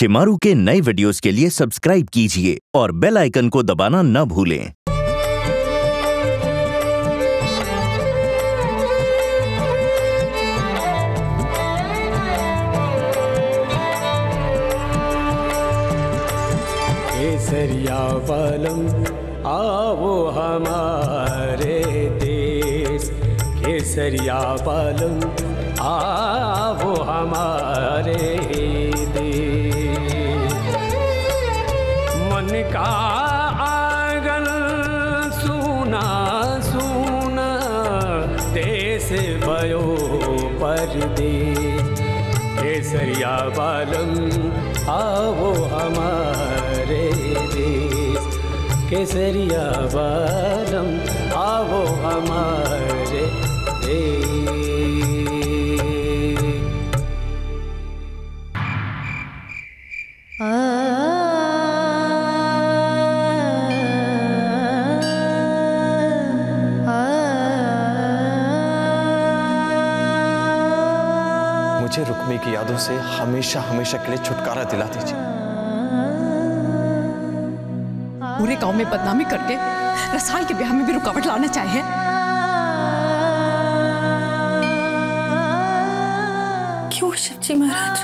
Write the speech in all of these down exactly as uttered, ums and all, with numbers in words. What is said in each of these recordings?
शिमारू के नए वीडियोस के लिए सब्सक्राइब कीजिए और बेल आइकन को दबाना न भूलें। केसरिया बालम आओ हमारे देश, केसरिया बालम आओ हमारे देश। मन का आंगन सूना सूना, देश भयो परदेश। केसरिया बालम आओ हमारे देश, केसरिया बालम आओ हमारे देश। मुझे रुक्मी की यादों से हमेशा हमेशा के लिए छुटकारा दिला दीजिए। पूरे गांव में बदनामी करके रसाल के ब्याह में भी रुकावट लाना चाहे। क्यों शिवजी महाराज,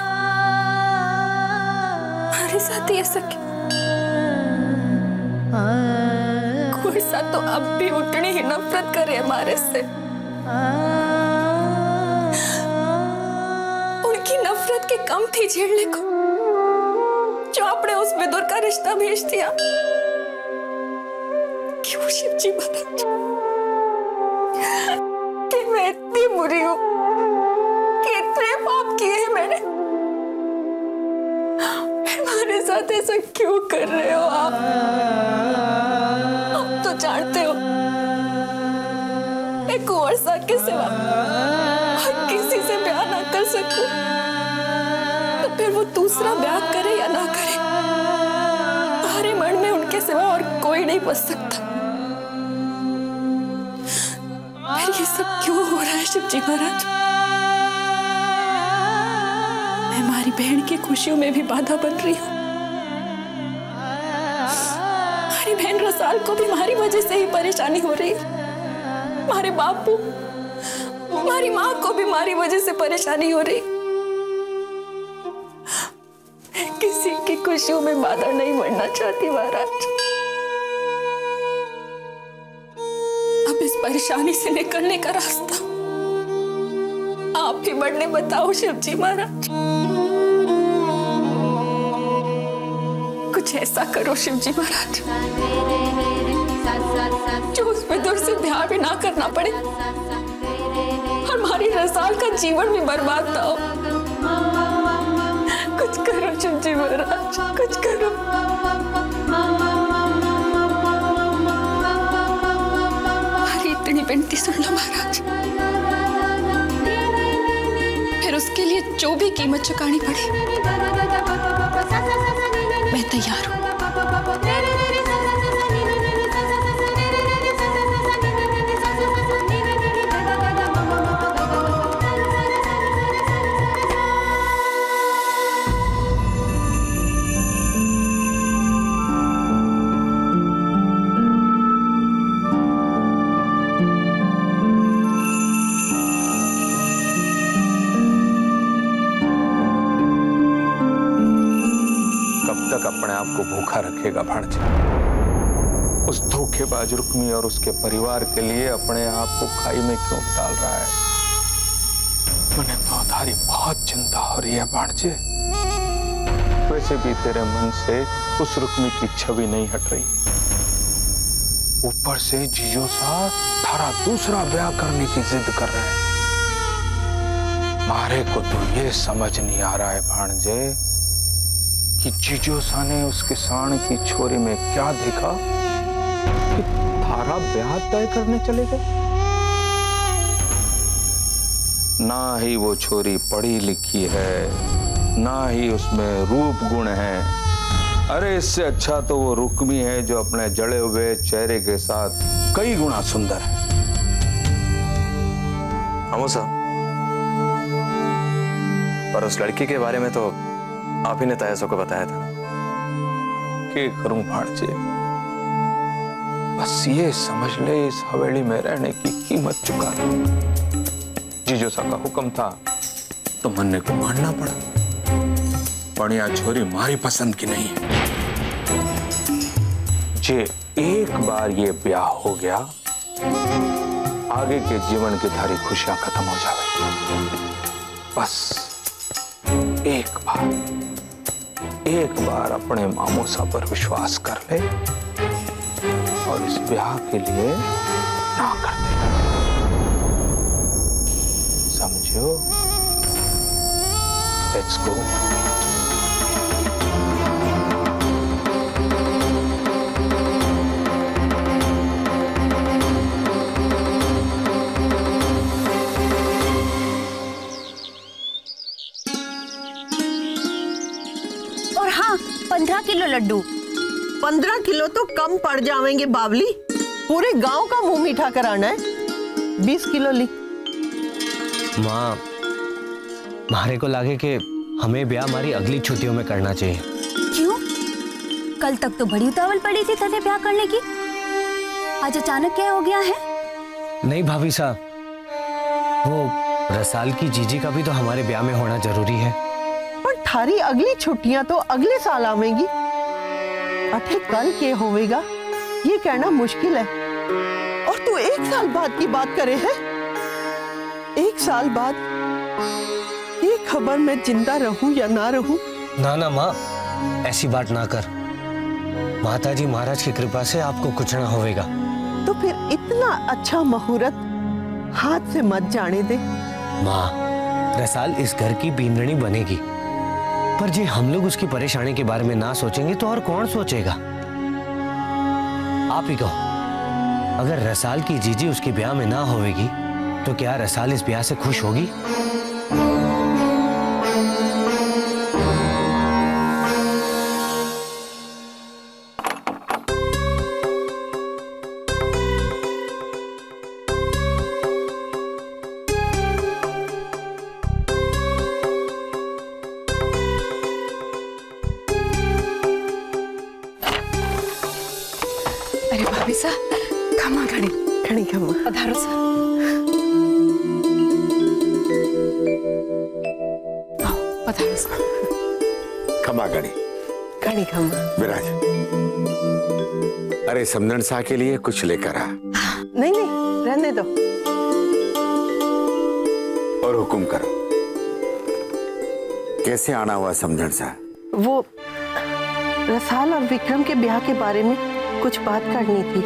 हमारे साथ ही ऐसा क्यों? कोई सा तो अब भी उतनी ही नफरत करे हमारे से। उनकी नफरत के कम थी झेलने को जो आपने उस विदुर का रिश्ता भेज दिया। क्यों शिवजी महाराज कि मैं इतनी बुरी हूं कि इतने पाप किए हैं मैंने? हमारे साथ ऐसा क्यों कर रहे हो आप? आप तो जानते हो मैं कुंवर साहब के सिवा और किसी से ब्याह ना कर सकूं, तो फिर वो दूसरा ब्याह करे या ना करे, हमारे मन में उनके सिवा और कोई नहीं बच सकता। फिर ये सब क्यों हो रहा है शिवजी महाराज? मैं हमारी बहन की खुशियों में भी बाधा बन रही हूँ। हमारी बहन रसाल को भी हमारी वजह से ही परेशानी हो रही है। हमारे बापू, हमारी माँ को भी हमारी वजह से परेशानी हो रही। मैं किसी की खुशियों में बाधा नहीं बनना चाहती महाराज। अब इस परेशानी से निकलने का रास्ता आप ही बढ़ने बताओ शिवजी महाराज। कुछ ऐसा करो शिवजी महाराज जो उस विदुर से ब्याह भी ना करना पड़े और हमारी रसाल का जीवन भी बर्बाद ना हो। कुछ करो शिवजी महाराज, कुछ करो। हमारी इतनी विनती सुन लो महाराज, फिर उसके लिए जो भी कीमत चुकानी पड़े मैं तैयार हूं। अपने आप को भूखा रखेगा भांजे? उस धोखेबाज रुक्मी और उसके परिवार के लिए अपने आप को खाई में क्यों डाल रहा है? मुझे तो तारी बहुत चिंता हो रही है भांजे। वैसे भी तेरे मन से उस रुक्मी की छवि नहीं हट रही, ऊपर से जीजो सा थारा दूसरा ब्याह करने की जिद कर रहे हैं। मारे को तो ये समझ नहीं आ रहा है भांजे कि जीजो सा ने उस किसान की छोरी में क्या देखा कि थारा ब्याह तय करने चले गए। ना ही वो छोरी पढ़ी लिखी है, ना ही उसमें रूप गुण है। अरे इससे अच्छा तो वो रुक्मी है जो अपने जड़े हुए चेहरे के साथ कई गुना सुंदर है। अमो साहब, पर उस लड़की के बारे में तो आप ही ने तायसो को बताया था। क्या करूं भाणजे, बस ये समझ ले इस हवेली में रहने की कीमत चुका ली। जीजो सा का हुक्म था तो मन्ने को मानना पड़ा, पर यह छोरी मारी पसंद की नहीं है। जे एक बार ये ब्याह हो गया, आगे के जीवन की थारी खुशियां खत्म हो जाएगी। बस एक बार एक बार अपने मामूसा पर विश्वास कर ले और इस ब्याह के लिए ना कर दे, समझो? Let's go. और हाँ, पंद्रह किलो लड्डू। पंद्रह किलो तो कम पड़ जाएंगे बावली, पूरे गांव का मुंह मीठा कराना है। बीस किलो ली। माँ, मारे को लगे कि हमें ब्याह हमारी अगली छुट्टियों में करना चाहिए। क्यों? कल तक तो बड़ी उतावल पड़ी थी तुझे ब्याह करने की, आज अचानक क्या हो गया है? नहीं भाभी साहब, वो रसाल की जीजी का भी तो हमारे ब्याह में होना जरूरी है। पर थारी अगली छुट्टियां तो अगले साल आवेंगी, अठे कल के होवेगा ये कहना मुश्किल है। और तू एक साल बाद की बात करे है? एक साल बाद ये खबर मैं जिंदा रहूं या ना रहूं? ना ना माँ, ऐसी बात ना कर। माता जी महाराज की कृपा से आपको कुछ ना होवेगा। तो फिर इतना अच्छा मुहूर्त हाथ से मत जाने दे। माँ, रसाल इस घर की बीमरनी बनेगी, पर जे हम लोग उसकी परेशानी के बारे में ना सोचेंगे तो और कौन सोचेगा? आप ही कहो, अगर रसाल की जीजी उसके ब्याह में ना होवेगी तो क्या रसाल इस ब्याह से खुश होगी? अरे भाभी सा, खमा घड़ी घड़ी खमा। पधारो सा। आओ, पधारो सा। खमा गणी। घड़ी खमा। विराज, अरे समझन शाह के लिए कुछ लेकर आ। नहीं नहीं, रहने दो। और हुक्म करो, कैसे आना हुआ समझन शाह? वो रसाल और विक्रम के ब्याह के बारे में कुछ बात करनी थी।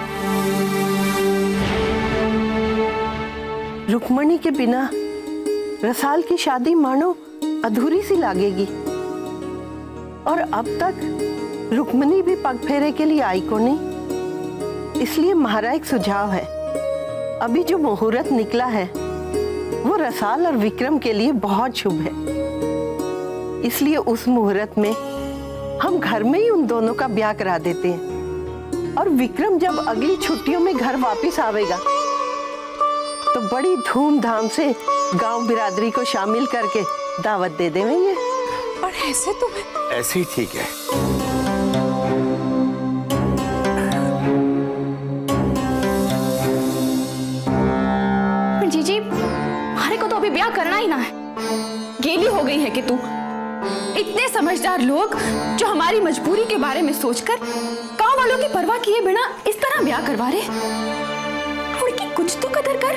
रुक्मणी के बिना रसाल की शादी मानो अधूरी सी लागेगी, और अब तक रुक्मणी भी पग फेरे के लिए आई को नहीं। इसलिए हमारा एक सुझाव है, अभी जो मुहूर्त निकला है वो रसाल और विक्रम के लिए बहुत शुभ है। इसलिए उस मुहूर्त में हम घर में ही उन दोनों का ब्याह करा देते हैं, और विक्रम जब अगली छुट्टियों में घर वापस आवेगा तो बड़ी धूमधाम से गांव बिरादरी को शामिल करके दावत दे देंगे। पर ऐसे तो ऐसे ही ठीक है। पर जीजी, हमारे को तो अभी ब्याह करना ही ना है। गेली हो गई है कि तू इतने समझदार लोग जो हमारी मजबूरी के बारे में सोचकर गांव वालों की परवाह किए बिना इस तरह ब्याह करवा रहे। उनकी कुछ तो कदर कर।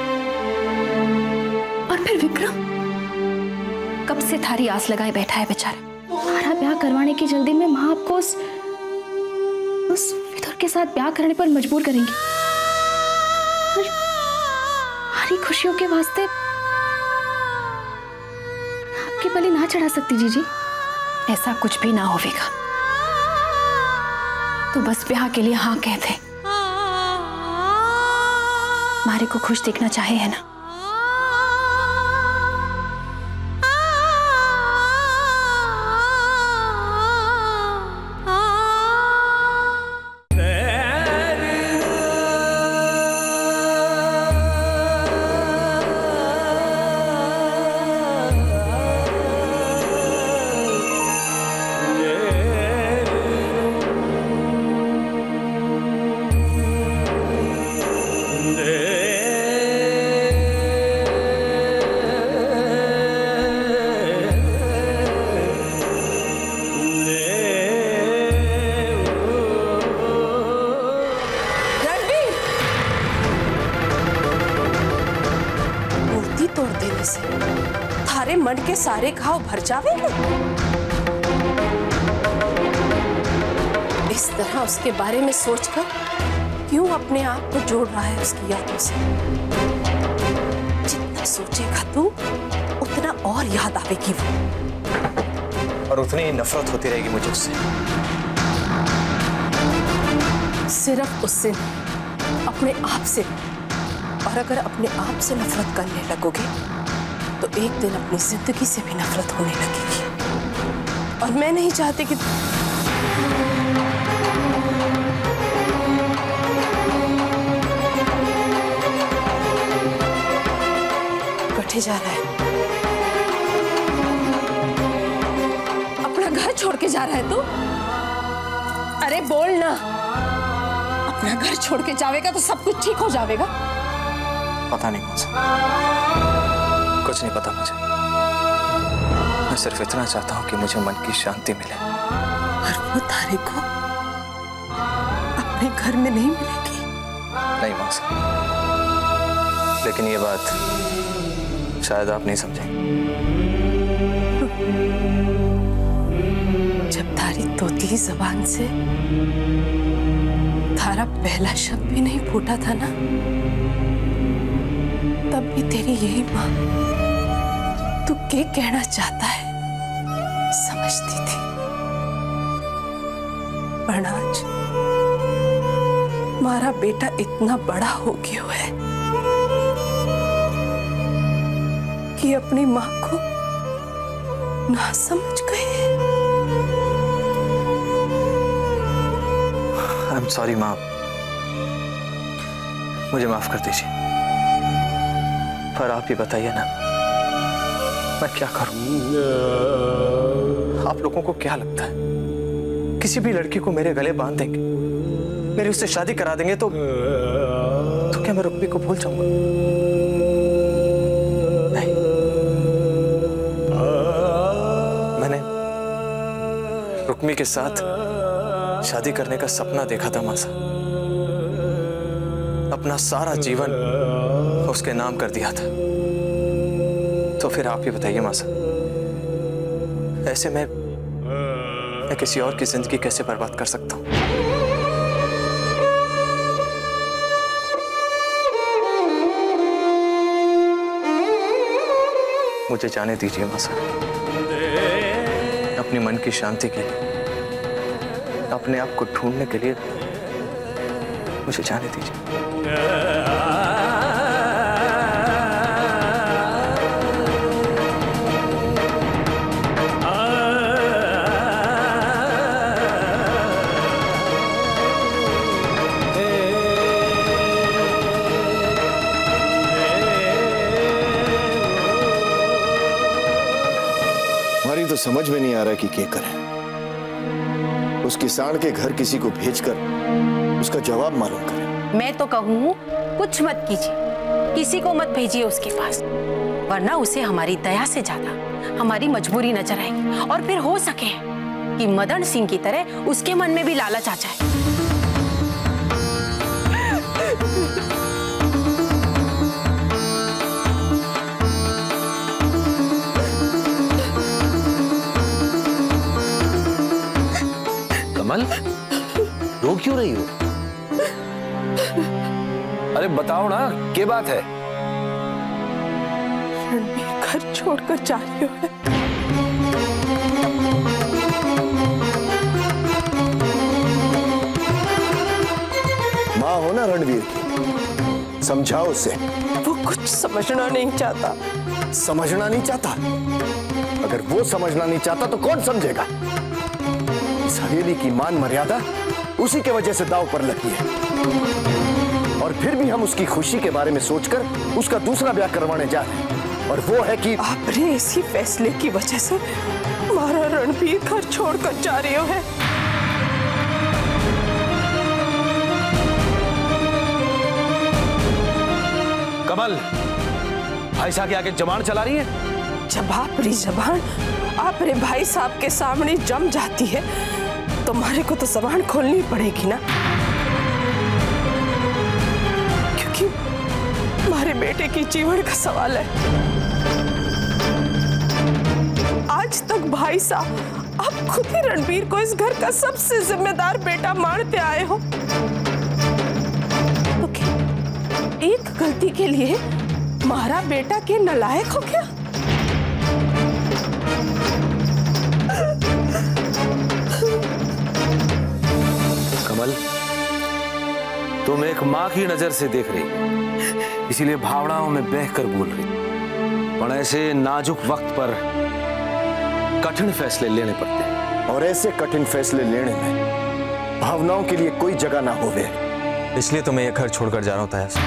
और फिर विक्रम कब से थारी आस लगाए बैठा है बेचारा। हमारा ब्याह करवाने की जल्दी में माँ आपको उस उस विदुर के साथ ब्याह करने पर मजबूर करेंगी। और हमारी खुशियों के वास्ते आपकी बलि ना चढ़ा सकती जीजी। ऐसा कुछ भी ना होवेगा, तो बस ब्याह के लिए हाँ कह दे। मारे को खुश देखना चाहे है ना। मन के सारे घाव भर जावेंगे। इस तरह उसके बारे में सोचकर क्यों अपने आप को जोड़ रहा है उसकी यादों से? जितना सोचेगा तू उतना और याद आवेगी वो, और उतनी ही नफरत होती रहेगी मुझे उससे। सिर्फ उससे, अपने आप से। और अगर अपने आप से नफरत करने लगोगे तो एक दिन अपनी जिंदगी से भी नफरत होने लगेगी। और मैं नहीं चाहती कि कटे जा रहा है, अपना घर छोड़ के जा रहा है तू? अरे बोल ना, अपना घर छोड़ के जावेगा तो सब कुछ ठीक हो जाएगा। पता नहीं मुझे, कुछ नहीं पता मुझे। मैं सिर्फ इतना चाहता हूँ कि मुझे मन की शांति मिले। और वो तारे को अपने घर में नहीं मिलेगी। नहीं मौसा, लेकिन ये बात शायद आप नहीं समझेंगे। जब तारी तोतली जबान से तारा पहला शब्द भी नहीं फूटा था ना, तब भी तेरी यही माँ तू क्या कहना चाहता है समझती थी। पर आज हमारा बेटा इतना बड़ा हो गया है कि अपनी माँ को ना समझ गए। आई एम सॉरी माँ, मुझे माफ कर दीजिए। पर आप ही बताइए ना, मैं क्या करूं? आप लोगों को क्या लगता है किसी भी लड़की को मेरे गले बांध देंगे, मेरी उससे शादी करा देंगे तो तो क्या मैं रुक्मी को भूल जाऊंगा? नहीं, मैंने रुक्मी के साथ शादी करने का सपना देखा था मासा। अपना सारा जीवन उसके नाम कर दिया था। तो फिर आप ही बताइए मासा, ऐसे में मैं किसी और की जिंदगी कैसे बर्बाद कर सकता हूं? मुझे जाने दीजिए मासा, अपने मन की शांति के लिए, अपने आप को ढूंढने के लिए मुझे जाने दीजिए। हमारी तो समझ में नहीं आ रहा कि क्या करें। उस किसान के घर किसी को भेजकर उसका जवाब मालूम करें। मैं तो कहूँ कुछ मत कीजिए, किसी को मत भेजिए उसके पास, वरना उसे हमारी दया से ज्यादा हमारी मजबूरी नजर आएगी। और फिर हो सके कि मदन सिंह की तरह उसके मन में भी लालच आ जाए। कमल, रो क्यों रही हो? अरे बताओ ना, क्या बात है? रणबीर घर छोड़कर जा रही है। माँ हो ना रणबीर की, समझाओ उसे। वो कुछ समझना नहीं चाहता। समझना नहीं चाहता? अगर वो समझना नहीं चाहता तो कौन समझेगा? इस हवेली की मान मर्यादा उसी के वजह से दांव पर लगी है। और फिर भी हम उसकी खुशी के बारे में सोचकर उसका दूसरा ब्याह करवाने जा रहे हैं। और वो है कि आपने इसी फैसले की वजह से हमारा रणबीर घर छोड़कर जा रही है। कमल, भाई साहब के आगे जबान चला रही है। जब आपकी जबान आपरे भाई साहब के सामने जम जाती है तो हमारे को तो जबान खोलनी पड़ेगी ना, क्योंकि हमारे बेटे की जीवन का सवाल है। आज तक भाई साहब आप खुद ही रणबीर को इस घर का सबसे जिम्मेदार बेटा मानते आए हो, तो क्या एक गलती के लिए मारा बेटा के नालायक हो गया? कमल, तुम एक माँ की नजर से देख रही, इसीलिए भावनाओं में बहकर बोल रही, पर ऐसे नाजुक वक्त पर कठिन फैसले लेने पड़ते हैं। और ऐसे कठिन फैसले लेने में भावनाओं के लिए कोई जगह ना होवे, इसलिए तो मैं ये घर छोड़कर जा रहा हूं तयास।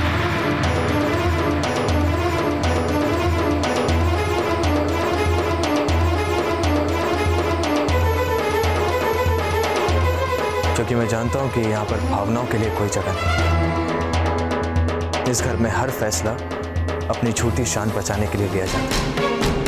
क्योंकि मैं जानता हूं कि यहां पर भावनाओं के लिए कोई जगह नहीं। इस घर में हर फैसला अपनी झूठी शान बचाने के लिए लिया जाता है।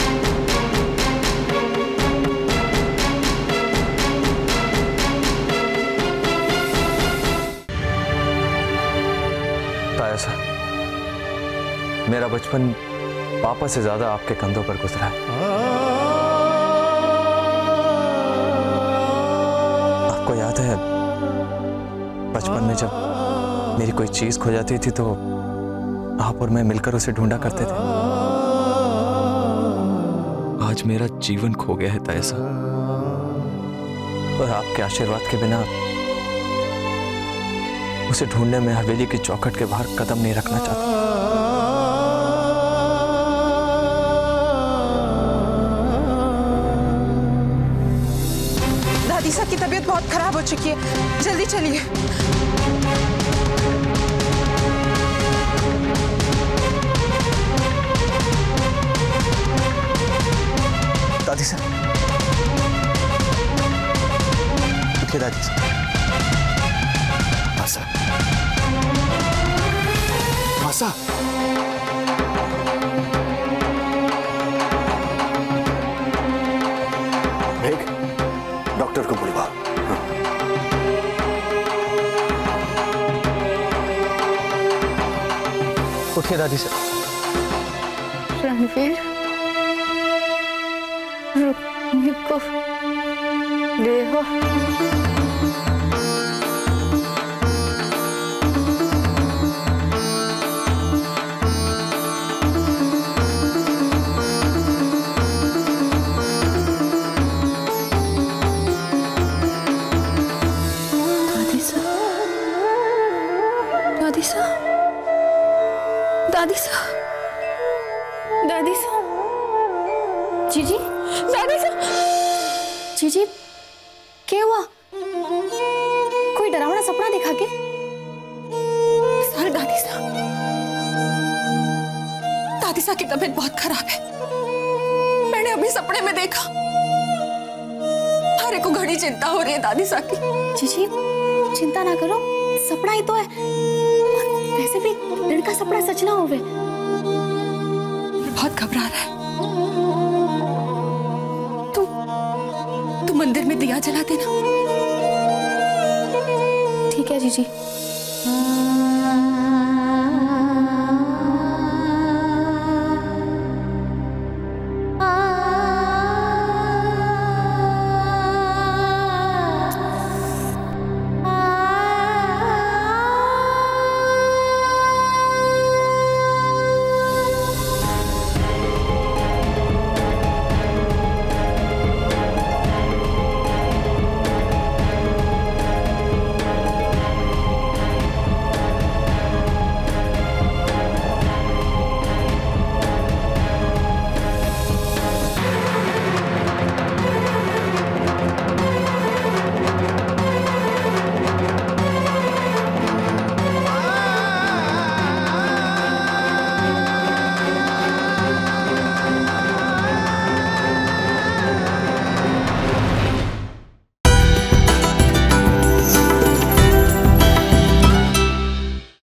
तायसा, मेरा बचपन पापा से ज्यादा आपके कंधों पर गुजरा है। आपको याद है बचपन में जब मेरी कोई चीज खो जाती थी तो आप और मैं मिलकर उसे ढूंढा करते थे। आज मेरा जीवन खो गया है तायसा, और आपके आशीर्वाद के बिना उसे ढूंढने में हवेली की चौखट के बाहर कदम नहीं रखना चाहता। दादी साहब की तबीयत बहुत खराब हो चुकी है, जल्दी चलिए। दादी साहब, उठिए दादी साहब। मासा, मासा, भेग, डॉक्टर को बुलवा। उठिए दादी साहब। रणवीर, रुक्मिणी को ले हो। दादी साहब, दादी साहब, दादी साहब, जीजी, दादी साहब, जीजी, क्या हुआ? कोई डरावना सपना देखा के? सर, दादी साहब, दादी साहब की तबीयत बहुत खराब है। मैंने अभी सपने में देखा। हरे को घड़ी चिंता हो रही है दादी साहब की। जीजी, चिंता ना करो, सपना ही तो है। वैसे भी लड़का सपना सच ना होवे। बहुत घबरा रहा है। तुम तुम मंदिर में दिया जला देना। ठीक है जीजी।